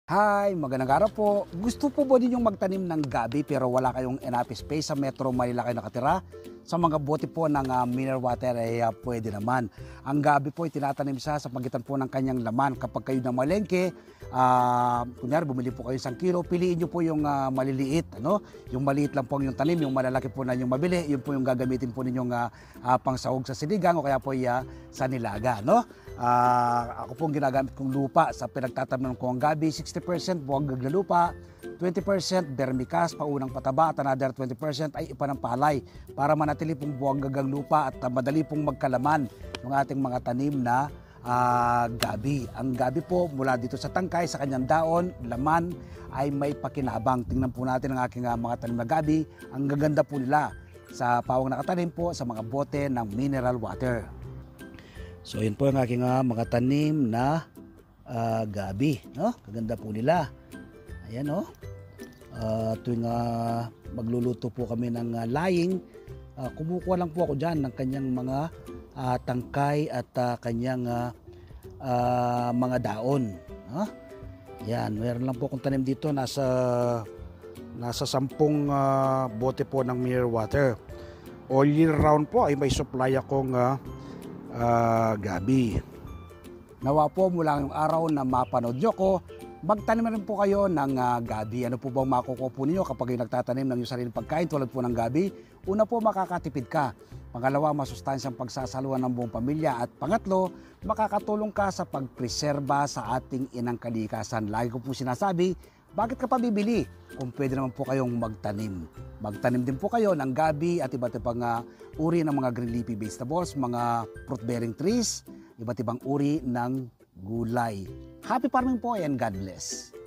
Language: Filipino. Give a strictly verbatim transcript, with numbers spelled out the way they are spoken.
Hi, magandang araw po. Gusto po ba ninyong magtanim ng gabi pero wala kayong enough space sa Metro Manila kayo nakatira? Sa mga bote po ng uh, mineral water ay uh, pwede naman. Ang gabi po ay tinatanim siya sa pagitan po ng kanyang laman. Kapag kayo na malengke, uh, kunyari bumili po kayo isang kilo, piliin nyo po yung uh, maliliit. Ano? Yung maliit lang po yung tanim, yung malalaki po na yung mabili, yun po yung gagamitin po ninyong uh, uh, pangsahog sa sinigang o kaya po uh, sa nilaga. No? Uh, ako pong ginagamit kong lupa sa pinagtatanim ko ang gabi, sixty percent buwag na lupa, twenty percent vermicast, paunang pataba, at another twenty percent ay ipanampalay para manatili pong buwag gagang lupa at uh, madali pong magkalaman ng ating mga tanim na uh, gabi. Ang gabi po mula dito sa tangkay, sa kanyang daon, laman ay may pakinabang. Tingnan po natin ang aking uh, mga tanim na gabi. Ang gaganda po nila sa pawang nakatanim po sa mga bote ng mineral water. So yun po ang aking uh, mga tanim na uh, gabi, no? Kaganda po nila. Ayan, no? Uh, tuwing uh, magluluto po kami ng uh, laing, uh, kumukuha lang po ako dyan ng kanyang mga uh, tangkay at uh, kanyang uh, uh, mga daon. No? Yan, meron lang po akong tanim dito, nasa nasa sampung uh, bote po ng mineral water. All year round po ay may supply akong uh, Uh, gabi. Nawa po mula ngayong araw na mapanood nyo ko, magtanim rin po kayo ng uh, gabi. Ano po bang makukuha po ninyo kapag kayo nagtatanim ng iyong sariling pagkain tulad po ng gabi? Una po, makakatipid ka. Pangalawa, masustansyang pagsasaluhan ng buong pamilya. At pangatlo, makakatulong ka sa pagpreserba sa ating inang kalikasan. Lagi ko po sinasabi, bakit ka pa bibili kung pwede naman po kayong magtanim? Magtanim din po kayo ng gabi at iba't ibang uh, uri ng mga green leafy vegetables, mga fruit-bearing trees, iba't ibang uri ng gulay. Happy farming po and God bless!